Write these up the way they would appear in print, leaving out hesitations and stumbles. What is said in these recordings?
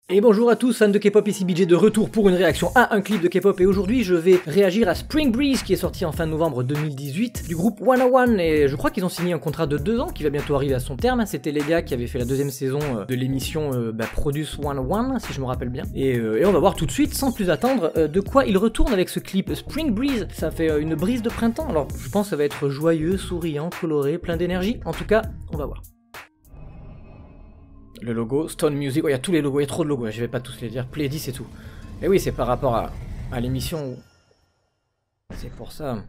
Et bonjour à tous, fans de K-pop, ici BJ de retour pour une réaction à un clip de K-pop, et aujourd'hui je vais réagir à Spring Breeze qui est sorti en fin novembre 2018 du groupe 101, et je crois qu'ils ont signé un contrat de 2 ans qui va bientôt arriver à son terme. C'était les gars qui avaient fait la deuxième saison de l'émission Produce 101 si je me rappelle bien, et on va voir tout de suite sans plus attendre de quoi ils retournent avec ce clip Spring Breeze. Ça fait une brise de printemps, alors je pense que ça va être joyeux, souriant, coloré, plein d'énergie. En tout cas, on va voir. Le logo, Stone Music, il y a tous les logos, il y a trop de logos, je vais pas tous les dire, Playlist et tout. Et oui, c'est par rapport à l'émission où... C'est pour ça.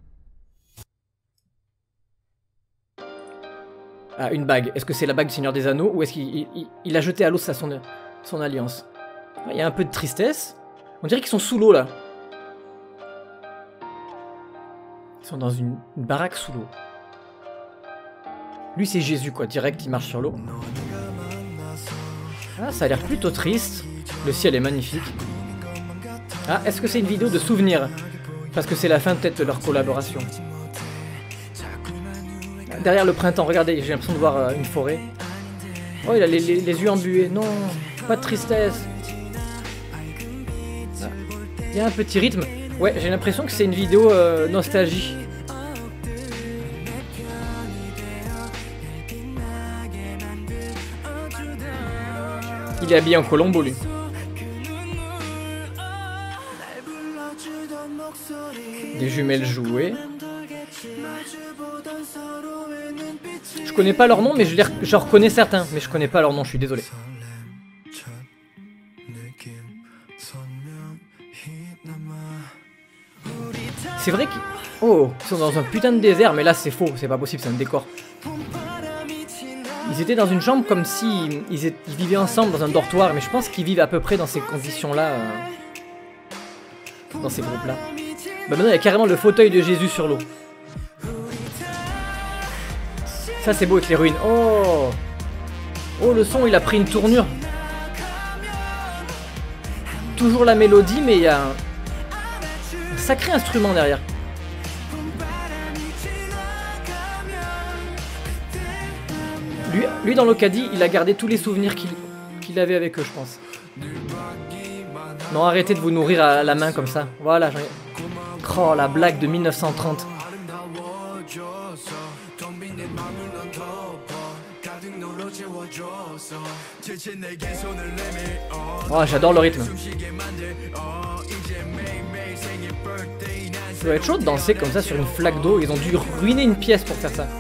Ah, une bague. Est-ce que c'est la bague du Seigneur des Anneaux ou est-ce qu'il a jeté à l'eau son alliance? Il y a un peu de tristesse. On dirait qu'ils sont sous l'eau là. Ils sont dans une baraque sous l'eau. Lui c'est Jésus quoi, direct il marche sur l'eau. Ah, ça a l'air plutôt triste. Le ciel est magnifique. Ah, est-ce que c'est une vidéo de souvenirs? Parce que c'est la fin peut-être de leur collaboration. Derrière le printemps, regardez, j'ai l'impression de voir une forêt. Oh, il a les yeux embués. Non, pas de tristesse. Ah, il y a un petit rythme. Ouais, j'ai l'impression que c'est une vidéo nostalgie. Il est habillé en Colombo, lui. Des jumelles jouées. Je connais pas leur nom, mais je reconnais certains. Mais je connais pas leur nom, je suis désolé. C'est vrai qu'ils... Oh, ils sont dans un putain de désert, mais là c'est faux, c'est pas possible, c'est un décor. Ils étaient dans une chambre comme si ils vivaient ensemble dans un dortoir, mais je pense qu'ils vivent à peu près dans ces conditions-là, dans ces groupes-là. Bah maintenant il y a carrément le fauteuil de Jésus sur l'eau. Ça c'est beau avec les ruines. Oh, oh, le son il a pris une tournure. Toujours la mélodie, mais il y a un sacré instrument derrière. Lui dans l'Ocadie, il a gardé tous les souvenirs qu'il avait avec eux, je pense. Non, arrêtez de vous nourrir à la main comme ça. Voilà, j'en ai... Oh, la blague de 1930. Oh, j'adore le rythme. Ça doit être chaud de danser comme ça sur une flaque d'eau. Ils ont dû ruiner une pièce pour faire ça.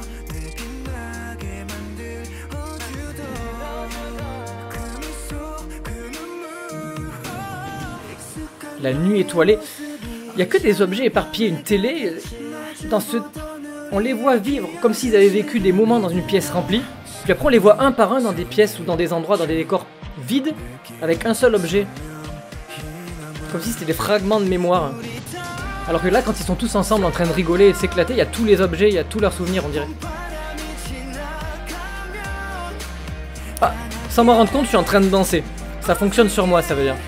La nuit étoilée. Il n'y a que des objets éparpillés, une télé. On les voit vivre comme s'ils avaient vécu des moments dans une pièce remplie. Puis après on les voit un par un dans des pièces ou dans des endroits, dans des décors vides, avec un seul objet. Comme si c'était des fragments de mémoire. Alors que là, quand ils sont tous ensemble en train de rigoler et de s'éclater, il y a tous les objets, il y a tous leurs souvenirs, on dirait. Ah, sans m'en rendre compte, je suis en train de danser. Ça fonctionne sur moi, ça veut dire.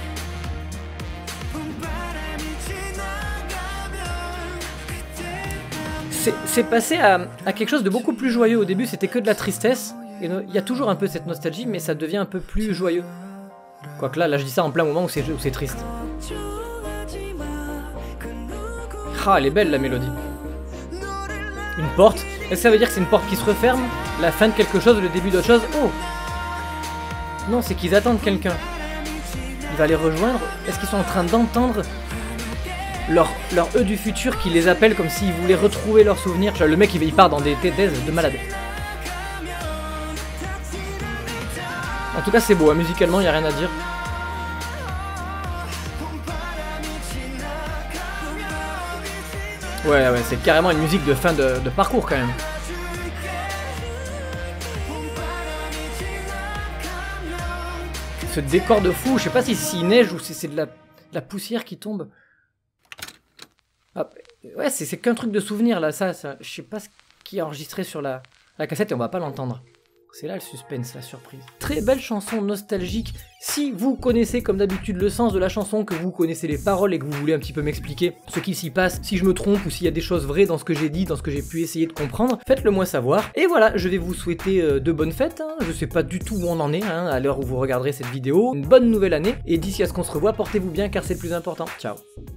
C'est passé à quelque chose de beaucoup plus joyeux. Au début, c'était que de la tristesse. Et il y a toujours un peu cette nostalgie, mais ça devient un peu plus joyeux. Quoique là je dis ça en plein moment où c'est triste. Ah, elle est belle la mélodie. Une porte. Est-ce que ça veut dire que c'est une porte qui se referme? La fin de quelque chose, le début d'autre chose? Oh! Non, c'est qu'ils attendent quelqu'un. Il va les rejoindre. Est-ce qu'ils sont en train d'entendre leur eux du futur qui les appelle comme s'ils voulaient retrouver leurs souvenirs? Le mec il part dans des thèses de malade. En tout cas c'est beau, hein. Musicalement il n'y a rien à dire. Ouais, c'est carrément une musique de fin de parcours quand même. Ce décor de fou, je sais pas si s'il neige ou si c'est de la poussière qui tombe. Ah, ouais, c'est qu'un truc de souvenir là, ça. Je sais pas ce qui est enregistré sur la cassette et on va pas l'entendre. C'est là le suspense, la surprise. Très belle chanson nostalgique. Si vous connaissez comme d'habitude le sens de la chanson, que vous connaissez les paroles et que vous voulez un petit peu m'expliquer ce qui s'y passe, si je me trompe ou s'il y a des choses vraies dans ce que j'ai dit, dans ce que j'ai pu essayer de comprendre, faites-le moi savoir. Et voilà, je vais vous souhaiter de bonnes fêtes. Je sais pas du tout où on en est à l'heure où vous regarderez cette vidéo. Une bonne nouvelle année. Et d'ici à ce qu'on se revoit, portez-vous bien car c'est le plus important. Ciao.